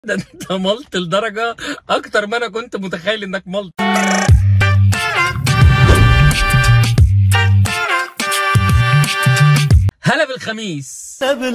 ده انت ملط لدرجه اكتر ما انا كنت متخيل انك ملط. هلا بالخميس.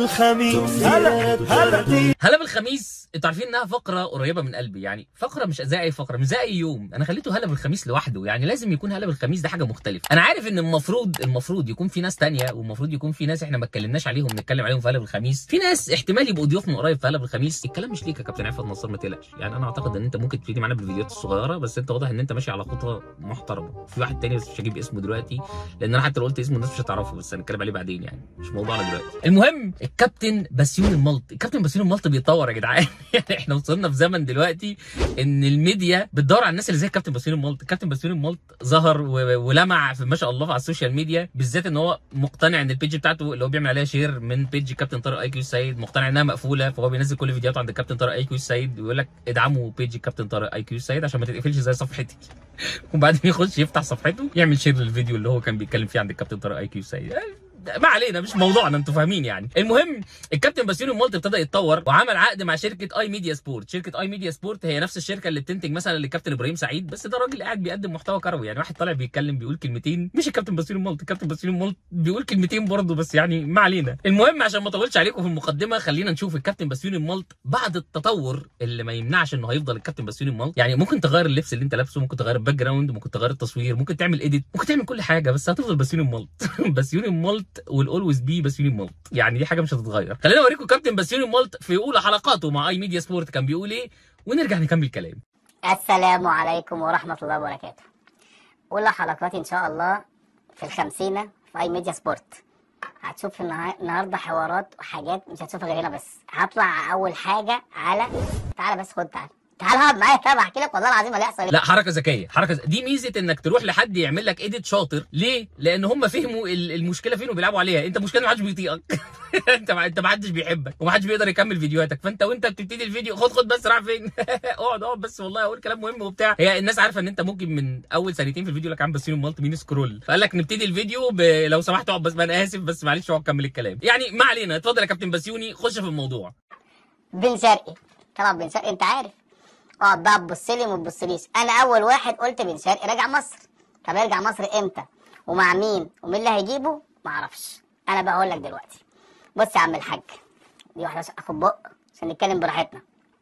هلا بالخميس. انتوا عارفين انها فقره قريبه من قلبي، يعني فقره مش زي اي فقره، مش زي اي يوم. انا خليته هلا بالخميس لوحده، يعني لازم يكون هلا بالخميس ده حاجه مختلفه. انا عارف ان المفروض يكون في ناس تانية، والمفروض يكون في ناس احنا ما اتكلمناش عليهم نتكلم عليهم في هلا بالخميس. في ناس احتمال يبقوا ضيوف من قريب في هلا بالخميس. الكلام مش ليك يا كابتن عفت نصر، ما تقلقش. يعني انا اعتقد ان انت ممكن تبتدي معانا بالفيديوهات الصغيره، بس انت واضح ان انت ماشي على خطه محترمه. في واحد تاني بس مش هجيب اسمه دلوقتي، لان انا حتى لو قلت اسمه الناس مش هتعرفه، بس هنتكلم عليه بعدين، يعني مش موضوعنا دلوقتي. المهم الكابتن بسيوني الملط. الكابتن بسيوني الملط بيتطور يا جدعان. يعني احنا وصلنا في زمن دلوقتي ان الميديا بتدور على الناس اللي زي الكابتن بسيوني الملط. الكابتن بسيوني الملط ظهر ولمع في ما شاء الله على السوشيال ميديا، بالذات ان هو مقتنع ان البيج بتاعته اللي هو بيعمل عليها شير من بيج كابتن طارق اي كيو السيد مقتنع انها مقفوله، فهو بينزل كل فيديوهاته عند الكابتن طارق اي كيو السيد ويقول لك ادعموا بيج كابتن طارق اي كيو السيد عشان ما تتقفلش زي صفحتي. وبعدين يخش يفتح صفحته يعمل شير للفيديو اللي هو كان بيتكلم فيه عند الكابتن طارق اي كيو السيد. ما علينا، مش موضوعنا، انتوا فاهمين يعني. المهم الكابتن بسيوني الملط ابتدى يتطور وعمل عقد مع شركه اي ميديا سبورت. شركه اي ميديا سبورت هي نفس الشركه اللي بتنتج مثلا للكابتن ابراهيم سعيد، بس ده راجل قاعد بيقدم محتوى كروي، يعني واحد طالع بيتكلم بيقول كلمتين. مش الكابتن بسيوني الملط، الكابتن بسيوني الملط بيقول كلمتين برضه، بس يعني ما علينا. المهم عشان ما اطولش عليكم في المقدمه، خلينا نشوف الكابتن بسيوني الملط بعد التطور اللي ما يمنعش انه هيفضل الكابتن بسيوني الملط. يعني ممكن تغير اللبس اللي انت لابسه، ممكن تغير الباك جراوند، ممكن تغير التصوير، ممكن تعمل اديت، ممكن تعمل كل حاجه، بس هتفضل بسيوني الملط. بسيوني الملط والاولويز بي بسيوني الملط، يعني دي حاجه مش هتتغير. خلينا اوريكم كابتن بسيوني الملط في اولى حلقاته مع اي ميديا سبورت كان بيقول ايه، ونرجع نكمل كلام. السلام عليكم ورحمه الله وبركاته. اولى حلقاتي ان شاء الله في ال50 في اي ميديا سبورت. هتشوف النهارده حوارات وحاجات مش هتشوفها غير هنا. بس هطلع اول حاجه على تعالى بس خد تعالى اقعد معايا كده بحكي لك والله العظيم اللي هيحصل. لا حركه ذكيه، دي ميزه انك تروح لحد يعمل لك اديت شاطر. ليه؟ لان هم فهموا المشكله فين وبيلعبوا عليها. انت المشكله ما حدش بيطيقك. انت ما حدش بيحبك وما حدش بيقدر يكمل فيديوهاتك، وانت بتبتدي الفيديو خد بس راح فين. اقعد بس والله اقول كلام مهم وبتاع. هي الناس عارفه ان انت ممكن من اول ثانيتين في الفيديو لك عم بسيوني الملط مين سكرول، فقال لك نبتدي الفيديو لو سمحت اقعد بس، انا اسف بس معلش اقعد كمل الكلام. يعني ما علينا، اتفضل يا كابتن بسيوني خش في الموضوع. بن شرقي طبعا، بن شرقي انت عارف، اقعد بقى تبص لي وما تبصليش. انا اول واحد قلت بن شرقي راجع مصر. طب يرجع مصر امتى ومع مين ومين اللي هيجيبه؟ ما اعرفش. انا بقى هقول لك دلوقتي. بص يا عم الحاج، دي واحده اخد بق عشان نتكلم براحتنا.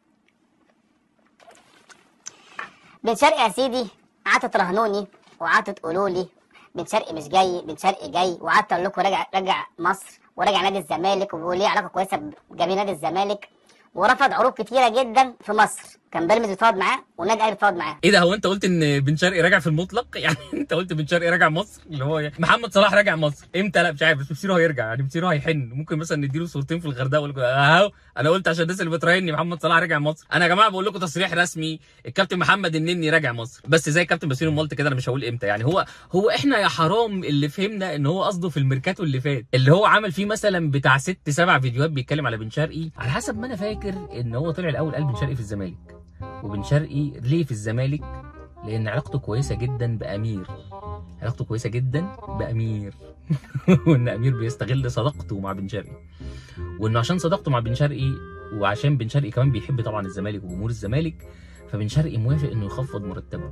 بن شرقي يا سيدي قعدتوا ترهنوني وقعدتوا تقولوا لي بن شرقي مش جاي، بن شرقي جاي، وقعدت اقول لكم راجع مصر وراجع نادي الزمالك، وبيقول لي علاقه كويسه بجميع نادي الزمالك، ورفض عروض كتيره جدا في مصر. كان بيراميدز بيتفاوض معاه والنادي الاهلي بيتفاوض معاه. ايه ده؟ هو انت قلت ان بن شرقي راجع في المطلق؟ يعني انت قلت بن شرقي راجع مصر، اللي هو محمد صلاح راجع مصر امتى؟ لا مش عارف، بس بصيره هيرجع، يعني بصيره هيحن. ممكن مثلا نديله صورتين في الغردقه ولا اهو. انا قلت عشان الناس اللي بتراهني محمد صلاح راجع مصر. انا يا جماعه بقول لكم تصريح رسمي، الكابتن محمد النني راجع مصر، بس زي الكابتن بسيوني الملط كده انا مش هقول امتى. يعني هو احنا يا حرام اللي فهمنا ان هو قصده في الميركاتو اللي فات، اللي هو عمل فيه مثلا بتاع 6 7 فيديوهات بيتكلم على بن شرقي. على حسب ما انا فاكر ان هو طلع الاول قال بن شرقي في الزمالك. وبن شرقي ليه في الزمالك؟ لان علاقته كويسه جدا بامير. علاقته كويسه جدا بامير. وان امير بيستغل صداقته مع بن شرقي، وانه عشان صداقته مع بن شرقي وعشان بن شرقي كمان بيحب طبعا الزمالك وجمهور الزمالك، فبن شرقي موافق انه يخفض مرتبه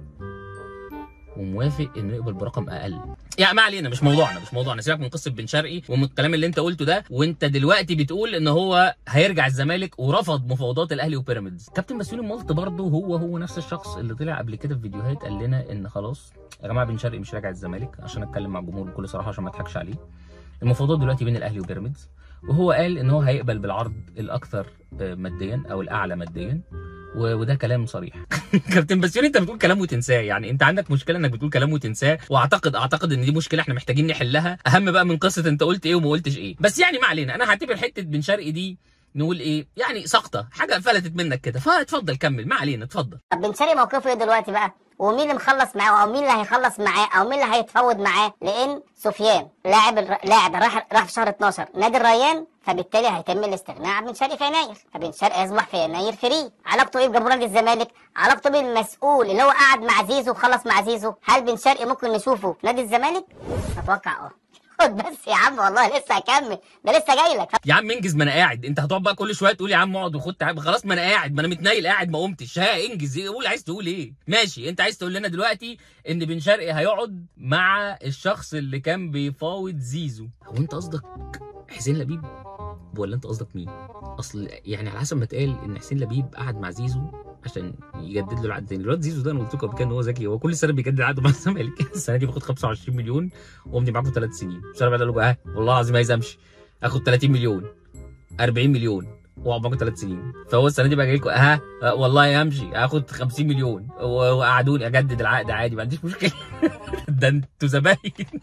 وموافق انه يقبل برقم اقل. يعني ما علينا، مش موضوعنا. سيبك من قصه بن شرقي ومن الكلام اللي انت قلته ده. وانت دلوقتي بتقول ان هو هيرجع الزمالك ورفض مفاوضات الاهلي وبيراميدز. كابتن بسيوني الملط برضه هو نفس الشخص اللي طلع قبل كده في فيديوهات قال لنا ان خلاص يا جماعه بن شرقي مش راجع الزمالك. عشان اتكلم مع الجمهور بكل صراحه عشان ما اضحكش عليه، المفاوضات دلوقتي بين الاهلي وبيراميدز، وهو قال ان هو هيقبل بالعرض الاكثر ماديا او الاعلى ماديا، وده كلام صريح. كابتن بسيوني انت بتقول كلام وتنساه، يعني انت عندك مشكله انك بتقول كلام وتنساه، واعتقد ان دي مشكله احنا محتاجين نحلها، اهم بقى من قصه انت قلت ايه وما قلتش ايه. بس يعني ما علينا، انا هعتبر حته بن شرقي دي نقول ايه، يعني سقطه، حاجه فلتت منك كده، فاتفضل كمل، ما علينا اتفضل. طب بن شرقي موقفه ايه دلوقتي بقى؟ ومين اللي مخلص معاه او مين اللي هيخلص معاه او مين اللي هيتفاوض معاه؟ لان سفيان لاعب راح في شهر 12 نادي الريان، فبالتالي هيتم الاستغناء عن بن شرقي في يناير، فبن شرقي يصبح في يناير فري. علاقته ايه بجمهور نادي الزمالك؟ علاقته بالمسؤول اللي هو قعد مع زيزو وخلص مع زيزو. هل بن شرقي ممكن نشوفه في نادي الزمالك؟ اتوقع اسكت بس يا عم، والله لسه هكمل، ده لسه جاي لك. يا عم انجز، ما انا قاعد. انت هتقعد بقى كل شويه تقول يا عم اقعد وخد تعب. خلاص ما انا قاعد، ما انا متنيل قاعد ما قمتش. ها انجز، قول عايز تقول ايه. ماشي، انت عايز تقول لنا دلوقتي ان بن شرقي هيقعد مع الشخص اللي كان بيفاوض زيزو. هو انت قصدك حسين لبيب ولا انت قصدك مين؟ اصل يعني على حسب ما اتقال ان حسين لبيب قعد مع زيزو عشان يجدد له العقد تاني. الواد زيزو ده انا قلت لكم قبل كده ان هو ذكي، هو كل سنه بيجدد عقده مع الزمالك. السنه دي باخد 25 مليون وامضي معاكم 3 سنين. السنه اللي بعدها قال له والله العظيم عايز امشي، اخد 30 مليون 40 مليون واقعد معاكم 3 سنين. فهو السنه دي بقى جاي لكم والله همشي اخد 50 مليون وقعدوني اجدد العقد عادي ما عنديش مشكله. ده انتوا زباين.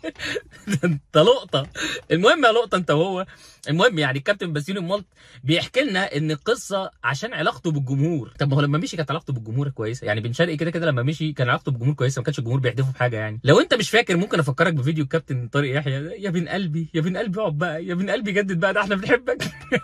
ده انت لقطه. المهم يا لقطه انت وهو. المهم يعني الكابتن باسيوني مالت بيحكي لنا ان القصه عشان علاقته بالجمهور. طب ما هو لما مشي كانت علاقته بالجمهور كويسه، يعني بن شرقي كده كده لما مشي كان علاقته بالجمهور كويسه، ما كانش الجمهور بيحدفه بحاجه. يعني لو انت مش فاكر ممكن افكرك بفيديو الكابتن طارق يحيى، يا بن قلبي يا بن قلبي اقعد بقى، يا بن قلبي جدد بقى، ده احنا بنحبك.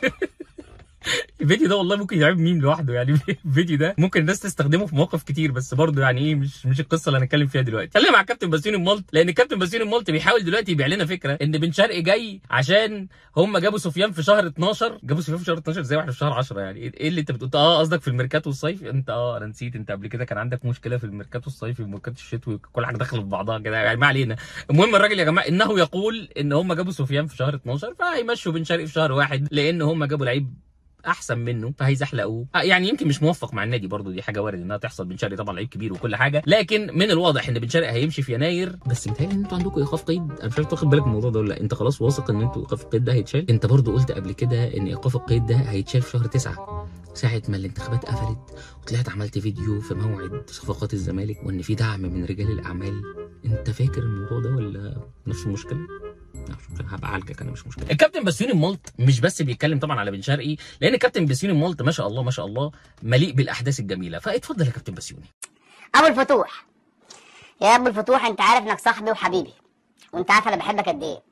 الفيديو ده والله ممكن يلعب ميم لوحده. يعني الفيديو ده ممكن الناس تستخدمه في مواقف كتير، بس برضه يعني ايه مش القصه اللي هنتكلم فيها دلوقتي. خلينا مع الكابتن باسيوني مالت، لان الكابتن باسيوني مالت بيحاول دلوقتي يبيع لنا فكره ان بن شرقي جاي عشان هم جابوا سفيان في شهر 12. جابوا سفيان في شهر 12 ازاي واحنا في شهر 10؟ يعني ايه اللي انت بتقول؟ قصدك في الميركاتو الصيفي. انت انا نسيت، انت قبل كده كان عندك مشكله في الميركاتو الصيفي والميركاتو الشتوي، كل حاجه داخله في بعضها كده. يعني ما علينا. المهم الراجل يا جماعه انه يقول ان هم جابوا سفيان في شهر 12 فهيمشوا بن شرقي في شهر 1 لان هم جابوا لعيب احسن منه فهيزحلقوه. يعني يمكن مش موفق مع النادي برضه، دي حاجه وارد انها تحصل. بن شرقي طبعا لعيب كبير وكل حاجه، لكن من الواضح ان بن شرقي هيمشي في يناير. بس متهيألي ان انتوا عندكم ايقاف قيد. انا مش عارف تاخد بالك من الموضوع ده ولا لا. انت خلاص واثق ان انتوا ايقاف القيد ده هيتشال؟ انت برضه قلت قبل كده ان ايقاف القيد ده هيتشال في شهر 9 ساعه ما الانتخابات قفلت، وطلعت عملت فيديو في موعد صفقات الزمالك وان في دعم من رجال الاعمال. انت فاكر الموضوع ده ولا نفس المشكله؟ هبقى عالجك انا مش مشكله. الكابتن باسيوني مالت مش بس بيتكلم طبعا على بن شرقي، لان الكابتن باسيوني مالت ما شاء الله ما شاء الله مليء بالاحداث الجميله. فاتفضل يا كابتن باسيوني. ابو الفتوح، يا ابو الفتوح، انت عارف انك صاحبي وحبيبي، وانت عارف انا بحبك قد ايه،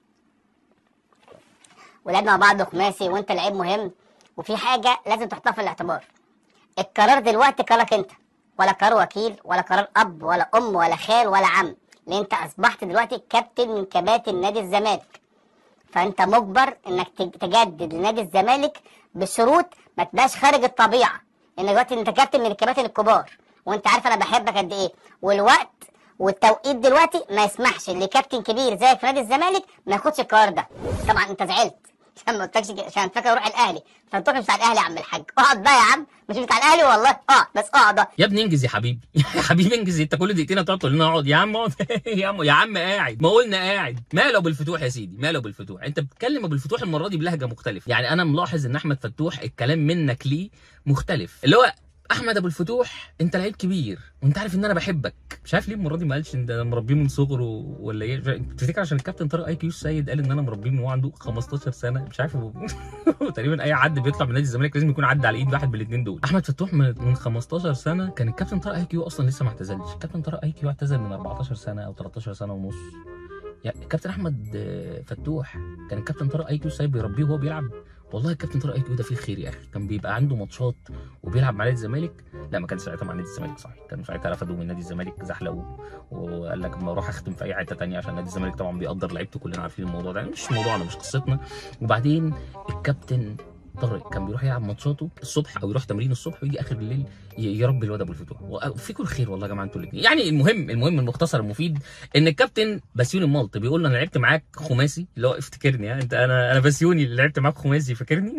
ولعبنا مع بعض خماسي وانت لعيب مهم. وفي حاجه لازم تحطها في الاعتبار، القرار دلوقتي قرارك انت، ولا قرار وكيل ولا قرار اب ولا ام ولا خال ولا عم، لان انت اصبحت دلوقتي كابتن من كباتن نادي الزمالك. فانت مجبر انك تجدد لنادي الزمالك بشروط ما تبقاش خارج الطبيعه، لان دلوقتي انت كابتن من الكباتن الكبار، وانت عارف انا بحبك قد ايه، والوقت والتوقيت دلوقتي ما يسمحش لكابتن كبير زيك في نادي الزمالك ما ياخدش القرار ده. طبعا انت زعلت عشان ما قلتلكش، عشان فاكر اروح الاهلي، فانت مش بتاع الاهلي يا عم الحاج. اقعد بقى يا عم، مش بتاع الاهلي والله. بس اقعد يا ابني انجز يا حبيبي. يا حبيبي انجز. انت كل دقيقتين هتقعد تقول لنا اقعد يا عم اقعد. يا عم قاعد، ما قلنا قاعد. ماله ابو الفتوح يا سيدي، ماله ابو الفتوح؟ انت بتتكلم ابو الفتوح المره دي بلهجه مختلفه. يعني انا ملاحظ ان احمد فتوح الكلام منك ليه مختلف، اللي هو احمد ابو الفتوح انت لعيب كبير وانت عارف ان انا بحبك. مش عارف ليه المره دي ما قالش ان انا مربيه من صغره ولا ايه. تفتكر عشان الكابتن طارق اي كيو السيد قال ان انا مربيه من وهو عنده 15 سنه؟ مش عارف. تقريبا اي حد بيطلع من نادي الزمالك لازم يكون عدى على ايد واحد من الاثنين دول. احمد فتوح من 15 سنه كان الكابتن طارق اي كيو اصلا لسه ما اعتزلش. الكابتن طارق اي كيو اعتزل من 14 سنه او 13 سنه ونص. يعني الكابتن احمد فتوح كان الكابتن طارق اي كيو السيد بيربيه وهو بيلعب. والله الكابتن طارق اي كيو ده فيه خير يا اخي. كان بيبقى عنده ماتشات وبيلعب مع نادي الزمالك. لا ما كانش ساعتها مع نادي الزمالك صحيح، كانوا ساعتها رفضوا من نادي الزمالك، زحلقوه وقال لك اما اروح اختم في اي حته ثانيه عشان نادي الزمالك طبعا بيقدر لعيبته. كلنا عارفين الموضوع ده، مش موضوعنا مش قصتنا. وبعدين الكابتن طارق كان بيروح يلعب ماتشاته الصبح او يروح تمرين الصبح ويجي اخر الليل يربي الواد ابو الفتوح. وفيكم الخير والله يا جماعه انتوا الاثنين. يعني المهم المختصر المفيد ان الكابتن باسيوني مالت بيقول له انا لعبت معاك خماسي، اللي هو افتكرني انت انا باسيوني اللي لعبت معاك خماسي فاكرني.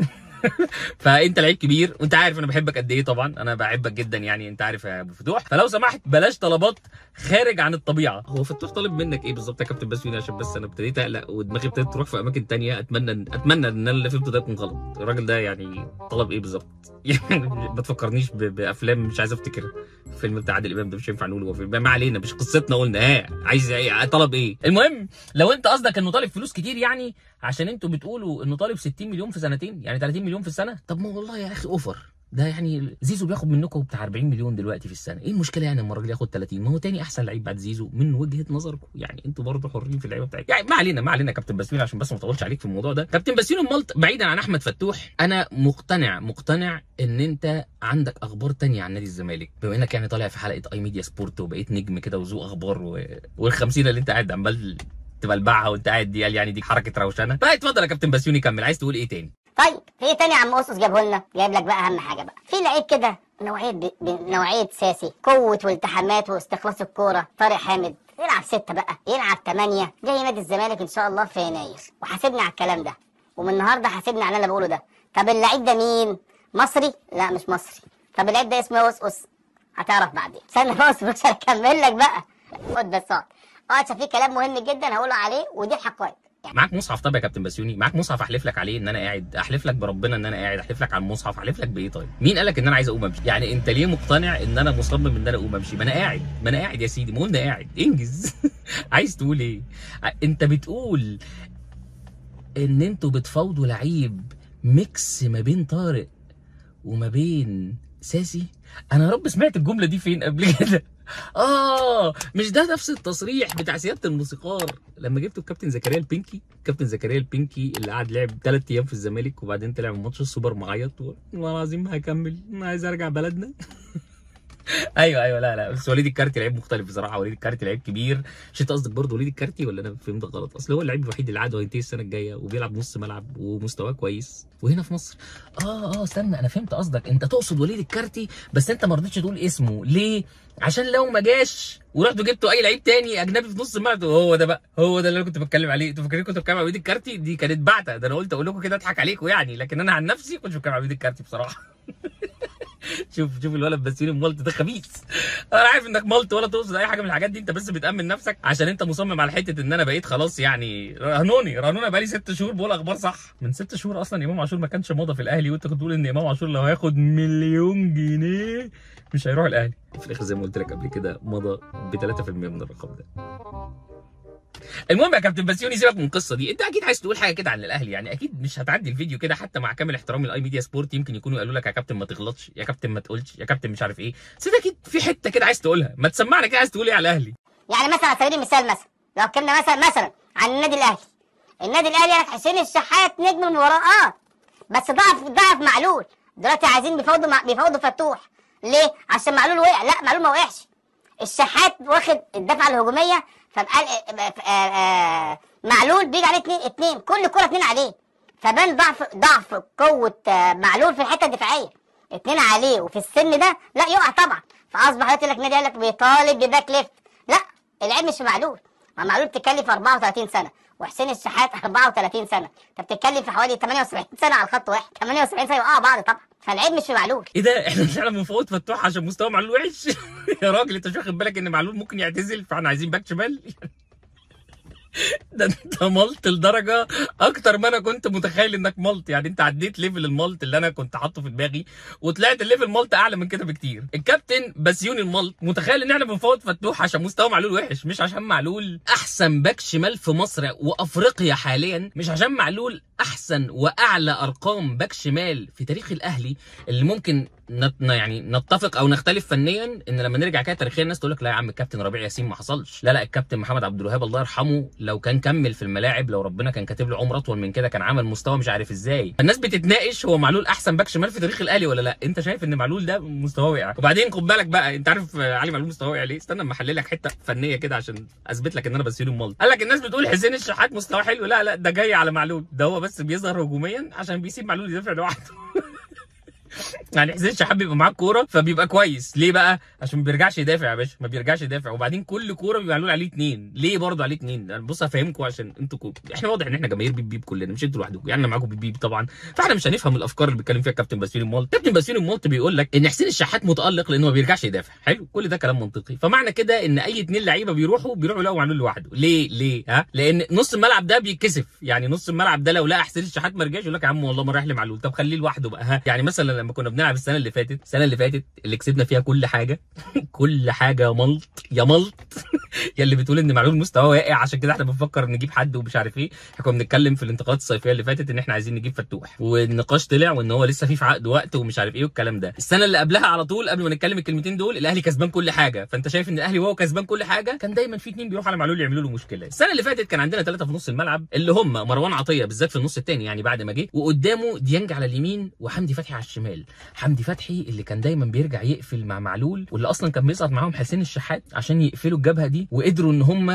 فانت لعيب كبير وانت عارف انا بحبك قد ايه. طبعا انا بحبك جدا يعني انت عارف يا ابو فتوح. فلو سمحت بلاش طلبات خارج عن الطبيعه. هو فتوح طالب منك ايه بالظبط يا كابتن باسيوني؟ عشان بس انا ابتديت اقلق ودماغي ابتدت تروح في اماكن ثانيه. اتمنى ان انا اللي فهمته ده يكون غلط. الراجل ده يعني طلب ايه بالظبط؟ يعني ما تفكرنيش بافلام مش عايز افتكرها. الفيلم بتاع عادل امام ده مش هينفع نقوله. ما علينا مش قصتنا. قلنا عايز ايه طلب ايه. المهم لو انت قصدك انه طالب فلوس كتير يعني عشان انتوا بتقولوا انه طالب 60 مليون في سنتين، يعني 30 مليون في السنه. طب ما والله يا اخي اوفر ده. يعني زيزو بياخد منكم بتاع 40 مليون دلوقتي في السنه. ايه المشكله يعني اما الراجل ياخد 30؟ ما هو تاني احسن لعيب بعد زيزو من وجهه نظركم. يعني انتوا برضه حرين في اللعيبه بتاعتكم. يعني ما علينا كابتن باسيوني عشان بس ما اطولش عليك في الموضوع ده. كابتن باسيوني مالت بعيدا عن احمد فتوح انا مقتنع ان انت عندك اخبار تانية عن نادي الزمالك، بما انك يعني طالع في حلقه اي ميديا سبورت وبقيت نجم كده وذوق اخبار والخمسينه اللي انت قاعد عمال تبلبعها وانت قاعد، دي يعني دي حركه روشنه. طيب اتفضل يا كابتن بسيوني كمل، عايز تقول ايه تاني؟ طيب في ايه تاني يا عم قصص جابه لنا؟ جايب لك بقى اهم حاجه بقى، في لعيب كده نوعيه ساسي، قوه والتحامات واستخلاص الكوره، طارق حامد، يلعب 6 بقى، يلعب 8، جاي نادي الزمالك ان شاء الله في يناير، وحاسبني على الكلام ده، ومن النهارده حاسبني على اللي انا بقوله ده. طب اللعيب ده مين؟ مصري؟ لا مش مصري. طب اللعيب ده اسمه قصقص، هتعرف بعدين. استنى بص مش هكمل لك بقى، خد بس اقعد عشان في كلام مهم جدا هقوله عليه، ودي الحقائق. معاك مصحف؟ طب يا كابتن بسيوني معاك مصحف احلف لك عليه ان انا قاعد؟ احلف لك بربنا ان انا قاعد، احلف لك على المصحف، احلف لك بايه؟ طيب مين قال لك ان انا عايز اقوم امشي؟ يعني انت ليه مقتنع ان انا مصمم ان انا اقوم امشي؟ ما انا قاعد يا سيدي، ما قلنا قاعد، انجز. عايز تقول ايه؟ انت بتقول ان انتوا بتفاوضوا لعيب ميكس ما بين طارق وما بين ساسي؟ انا يا رب سمعت الجمله دي فين قبل كده؟ مش ده نفس التصريح بتاع سياده الموسيقار لما جبتوا الكابتن زكريا البنكي؟ كابتن زكريا البنكي اللي قعد لعب 3 ايام في الزمالك وبعدين طلع من ماتش السوبر معيط، والله العظيم ما هكمل، انا عايز ارجع بلدنا. ايوه لا بس وليد الكارتي لعيب مختلف بصراحه، وليد الكارتي لعيب كبير. مش انت قصدك برضه وليد الكارتي ولا انا فهمت غلط؟ اصل هو اللعيب الوحيد اللي عاد وهينتهي السنه الجايه وبيلعب نص ملعب ومستواه كويس وهنا في مصر. استنى، انا فهمت قصدك، انت تقصد وليد الكارتي بس انت ما رضيتش تقول اسمه ليه؟ عشان لو ما جاش ورحتوا جبتوا اي لعيب تاني اجنبي في نص الملعب، هو ده اللي انا كنت بتكلم عليه. انتوا فاكرين كنت بتكلم على وليد الكارتي؟ دي كانت بعته، ده انا قلت اقول لكم كده اضحك عليكم يعني، لكن انا عن نفسي كنت بتكلم على وليد الكارتي بصراحه. شوف الولد بسيوني مالت ده خبيث. انا عارف انك مالت ولا تقصد اي حاجه من الحاجات دي، انت بس بتامن نفسك عشان انت مصمم على حته ان انا بقيت خلاص يعني رهنوني بقالي 6 شهور بقول اخبار صح. من 6 شهور اصلا امام عاشور ما كانش موضه في الاهلي، وانت كنت بتقول ان امام عاشور لو هياخد 1,000,000 جنيه مش هيروح الاهلي. في الاخر زي ما قلت لك قبل كده مضى ب 3% من الرقم ده. المهم يا كابتن بسيوني سيبك من القصه دي، انت اكيد عايز تقول حاجه كده عن الاهلي يعني، اكيد مش هتعدي الفيديو كده حتى مع كامل احترامي لاي ميديا سبورت، يمكن يكونوا قالوا لك يا كابتن ما تغلطش، يا كابتن ما تقولش، يا كابتن مش عارف ايه، بس انت اكيد في حته كده عايز تقولها، ما تسمعنا كده عايز تقول ايه على الاهلي. يعني مثلا على سبيل المثال، مثلا لو اتكلمنا مثلا عن النادي الاهلي قالك حسين الشحات نجم من وراه، بس ضعف معلول، دلوقتي عايزين بيفاوضوا فتوح ليه؟ عشان معلول وقع. لا معلول ما وقعش، الشحات واخد الدفعه الهجوميه، فبقى معلول بيجي عليه 2 كل كره 2 عليه، فبان ضعف قوه معلول في الحته الدفاعيه، 2 عليه وفي السن ده لا يقع طبعا، فاصبح دلوقتي لك نادي قالك بيطالب بباك ليفت. لا العيب مش في معلول، معلول بتتكلم في 34 سنه وحسين الشحات 34 سنه، انت بتتكلم في حوالي 78 سنه على الخط واحد، 78 سنه يوقعوا بعض طبعا، فالعيب مش في معلول. ايه ده؟ احنا فعلا بنفوت فتوح عشان مستوى معلول وحش؟ يا راجل انت مش واخد بالك ان معلول ممكن يعتزل، فاحنا عايزين باك شمال؟ ده انت ملط لدرجه اكتر ما انا كنت متخيل انك ملط، يعني انت عديت ليفل الملط اللي انا كنت حاطه في دماغي وطلعت الليفل ملط اعلى من كده بكتير. الكابتن بسيوني الملط متخيل ان احنا بنفوت فتوح عشان مستوى معلول وحش، مش عشان معلول احسن باك شمال في مصر وافريقيا حاليا، مش عشان معلول احسن واعلى ارقام باك شمال في تاريخ الاهلي، اللي ممكن يعني نتفق او نختلف فنيا ان لما نرجع كده تاريخيا الناس تقول لك لا يا عم الكابتن ربيع ياسين ما حصلش، لا الكابتن محمد عبد الوهاب الله يرحمه لو كان كمل في الملاعب، لو ربنا كان كاتب له عمر اطول من كده كان عمل مستوى مش عارف ازاي. الناس بتتناقش هو معلول احسن باك شمال في تاريخ الاهلي ولا لا، انت شايف ان معلول ده مستواه وقع. وبعدين خد بالك بقى، انت عارف علي معلول مستواه وقع ليه؟ استنى اما احلل لك حته فنيه كده عشان اثبت لك ان انا بسيوني مال. قال لك الناس بتقول حسين الشحات مستواه حلو، لا ده جاي على معلول، ده هو بس بيظهر هجوميا عشان بيسيب معلول يدافع لوحده. يعني حسين الشحات بيبقى معاه الكوره فبيبقى كويس، ليه بقى؟ عشان ما بيرجعش يدافع يا باشا، ما بيرجعش يدافع، وبعدين كل كوره بيبقى معلول عليه 2، ليه برضه عليه 2؟ بص هفهمكم عشان انتوا احنا واضح ان احنا جماهير بيب كلنا، مش انتوا لوحدكم، يعني انا معاكم بيب طبعا، فاحنا مش هنفهم الافكار اللي بيتكلم فيها كابتن بسيوني مالت. كابتن بسيوني مالت بيقول لك ان حسين الشحات متالق لانه ما بيرجعش يدافع، حلو، كل ده كلام منطقي، فمعنى كده ان اي 2 لعيبه بيروحوا يلاقوا معلول لوحده، ليه؟ لان نص الملعب ده بيتكسف، يعني نص الملعب ده لو لقى حسين الشحات ما رجعش يقول لك يا عم والله ما رايح لمعلول، طب خليه لوحده بقى. يعني مثلا لما كنا بنلعب السنه اللي فاتت اللي كسبنا فيها كل حاجه كل حاجه يا ملط يا اللي بتقول ان معلول مستواه واقع عشان كده احنا بنفكر نجيب حد ومش عارف ايه، احنا كنا بنتكلم في الانتقالات الصيفيه اللي فاتت ان احنا عايزين نجيب فتوح، والنقاش طلع وان هو لسه في عقد وقت ومش عارف ايه والكلام ده. السنه اللي قبلها على طول قبل ما نتكلم الكلمتين دول الاهلي كسبان كل حاجه، فانت شايف ان الاهلي وهو كسبان كل حاجه كان دايما في 2 بيروحوا على معلول يعملوا له مشكله. السنه اللي فاتت كان عندنا 3 في نص الملعب اللي هم مروان عطيه بالذات في النص الثاني يعني بعد ما جه، وقدامه ديانج على اليمين وحمدي فتحي على الشمال. حمدي فتحي اللي كان دايما بيرجع يقفل مع معلول، واللي اصلا كان بيسقط معاهم حسين الشحات عشان يقفلوا الجبهه دي، وقدروا ان هم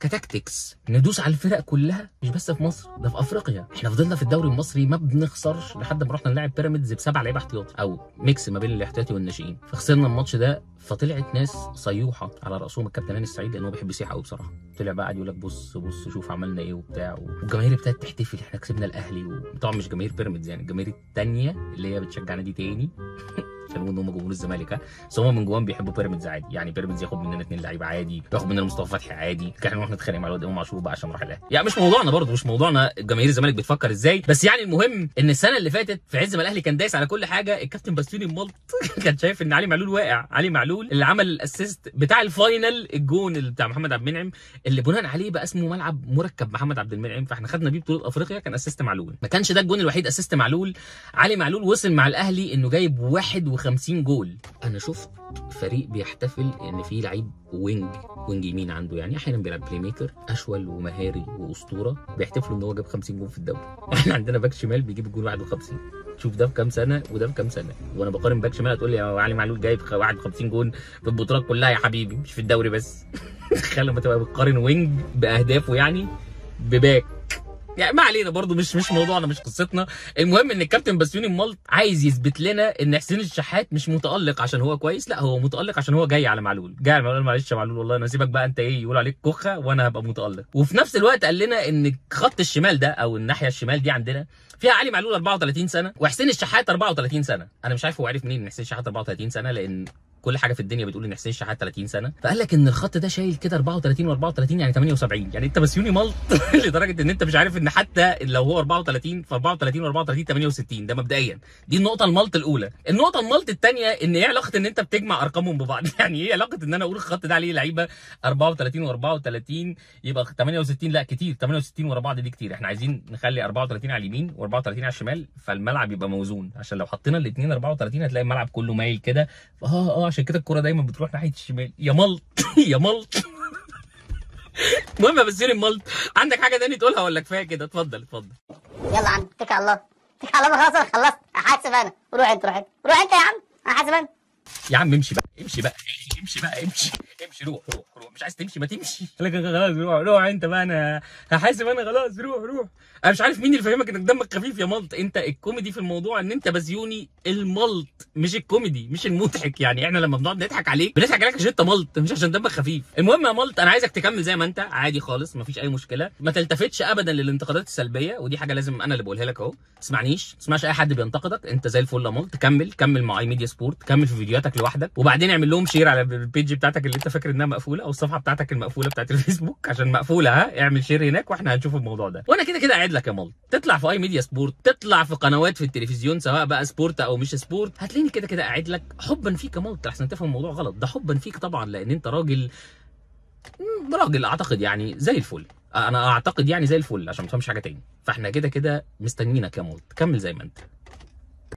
كتاكتكس ندوس على الفرق كلها، مش بس في مصر، ده في افريقيا. احنا فضلنا في الدوري المصري ما بنخسرش لحد ما رحنا نلعب بيراميدز ب7 لعيبه احتياطي او ميكس ما بين الاحتياطي والناشئين، فخسرنا الماتش ده. فطلعت ناس صيوحه على راسهم الكابتن هاني السعيد، لان هو بيحب يسيح قوي بصراحه. طلع بقى قاعد يقول لك بص بص شوف عملنا ايه وبتاع، والجماهير ابتدت تحتفل احنا كسبنا الاهلي. وطبعا مش جماهير بيراميدز، يعني الجماهير الثانيه اللي هي بتشجع نادي تاني عشان ان هم جمهور الزمالك، بس هم من جواهم بيحبوا بيراميدز عادي. يعني بيراميدز ياخد مننا 2 لعيبه عادي، ياخد مننا مصطفى فتحي عادي، احنا نروح نتخانق مع الواد امام عاشور بقى عشان راح الاهلي. يعني مش موضوعنا برضه، مش موضوعنا جماهير الزمالك بتفكر ازاي. بس يعني المهم ان السنه اللي فاتت في عز ما الاهلي كان دايس على كل حاجه، الكابتن بسيوني الملط كان شايف ان علي معلول واقع. علي معلول اللي عمل الاسيست بتاع الفاينل، الجون اللي بتاع محمد عبد المنعم، اللي بناء عليه بقى اسمه ملعب مركب محمد عبد المنعم، فاحنا خدنا بيه بطوله افريقيا، كان اسيست معلول. ما كانش ده الجون الوحيد اسيست معلول. علي معلول وصل مع الاهلي انه جايب 51 جول. انا شفت فريق بيحتفل ان في لعيب وينج يمين عنده، يعني احيانا بيلعب بلاي ميكر، اشول ومهاري واسطوره، بيحتفلوا ان هو جاب 50 جول في الدوري. احنا عندنا باك شمال بيجيب الجول 51. شوف ده في كام سنه وده في كام سنه، وانا بقارن باك شمال هتقول لي يا علي معلول جايب 51 جول في البطولات كلها يا حبيبي، مش في الدوري بس. تخيل لما تبقى بتقارن وينج باهدافه يعني بباك. يعني ما علينا برضو، مش موضوعنا، مش قصتنا. المهم ان الكابتن بسيوني الملط عايز يثبت لنا ان حسين الشحات مش متالق عشان هو كويس، لا هو متالق عشان هو جاي على معلول. جاي على معلول، معلش يا معلول والله انا سيبك بقى، انت ايه يقول عليك كخه وانا هبقى متالق. وفي نفس الوقت قال لنا ان خط الشمال ده او الناحيه الشمال دي عندنا فيها علي معلول 34 سنه وحسين الشحات 34 سنه. انا مش عارف هو عارف منين ان حسين الشحات 34 سنه، لان كل حاجه في الدنيا بتقول ان حسين الشحات 30 سنه. فقال لك ان الخط ده شايل كده 34 و34 يعني 78. يعني انت بسيوني ملط لدرجه ان انت مش عارف ان حتى لو هو 34 ف 34 و34 68. ده مبدئيا دي النقطه الملط الاولى. النقطه الملط الثانيه ان ايه علاقه ان انت بتجمع ارقامهم ببعض؟ يعني ايه علاقه ان انا اقول الخط ده عليه لعيبه 34 و34 يبقى 68؟ لا كتير، 68 ورا بعض دي كتير. احنا عايزين نخلي 34 على اليمين و34 على الشمال، فالملعب يبقى موزون، عشان لو حطينا الاثنين 34 هتلاقي الملعب كله مايل كده. عشان كده الكوره دايما بتروح ناحيه الشمال. يا ملط يا ملط. المهم يا بسيوني الملط، عندك حاجه تاني تقولها ولا كفايه كده؟ اتفضل اتفضل. يلا يا عم اتكل على الله، اتكل على الله، خلاص انا خلصت، هحاسب انا. روح انت روح انت روح انت يا عم، انا هحاسب انا. يا عم امشي بقى امشي بقى امشي بقى امشي امشي، روح روح روح. مش عايز تمشي ما تمشي. خلاص روح انت بقى، انا هحاسب انا خلاص. روح. انا مش عارف مين اللي فاهمك انك دمك خفيف يا ملط. انت الكوميدي في الموضوع ان انت بسيوني الملط، مش الكوميدي، مش المضحك. يعني احنا لما بنقعد نضحك عليك بنضحك عليك عشان انت ملط، مش عشان دمك خفيف. المهم يا ملط، انا عايزك تكمل زي ما انت عادي خالص، مفيش اي مشكله. ما تلتفتش ابدا للانتقادات السلبيه، ودي حاجه لازم انا اللي بقولها لك اهو. تسمعنيش، تسمعش اي حد بينتقدك. انت زي الفل يا ملط. كمل مع اي ميديا سبورت، كمل في فيديوهاتك لوحدك، وبعدين اعمل لهم شير على البيج بتاعتك اللي انت فاكر انها مقفوله، او الصفحه بتاعتك المقفوله بتاعت الفيسبوك عشان مقفوله. اعمل شير هناك واحنا هنشوف الموضوع ده. وانا كده كده قاعد لك يا ملط. تطلع في اي ميديا سبورت، تطلع في قنوات في التلفزيون سواء بقى سبورت او مش سبورت، هتلاقيني كده كده قاعد لك حبا فيك يا ملط. احسن تفهم الموضوع غلط، ده حبا فيك طبعا، لان انت راجل اعتقد يعني زي الفل. انا اعتقد يعني زي الفل عشان ما تفهمش حاجه تاني. فاحنا كده كده مستنيينك يا ملط، كمل زي ما انت.